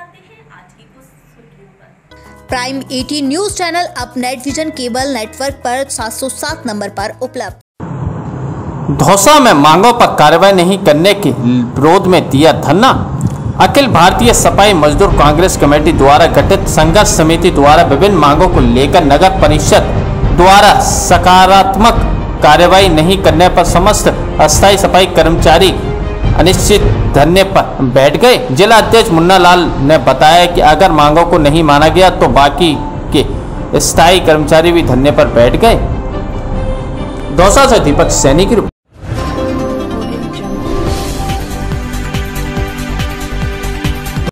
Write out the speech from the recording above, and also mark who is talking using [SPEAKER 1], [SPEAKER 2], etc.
[SPEAKER 1] आते हैं आज की कुछ सुर्खियों पर।
[SPEAKER 2] प्राइम 18 न्यूज चैनल अब नेट विजन केबल नेटवर्क पर 707 नंबर पर उपलब्ध।
[SPEAKER 3] दौसा में मांगों पर कार्रवाई नहीं करने के विरोध में दिया धरना। अखिल भारतीय सफाई मजदूर कांग्रेस कमेटी द्वारा गठित संघर्ष समिति द्वारा विभिन्न मांगों को लेकर नगर परिषद द्वारा सकारात्मक कार्रवाई नहीं करने पर समस्त अस्थायी सफाई कर्मचारी अनिश्चित धरने पर बैठ गए। जिला अध्यक्ष मुन्ना लाल ने बताया कि अगर मांगों को नहीं माना गया तो बाकी के स्थायी कर्मचारी भी धरने पर बैठ गए। दौसा से दीपक सैनी की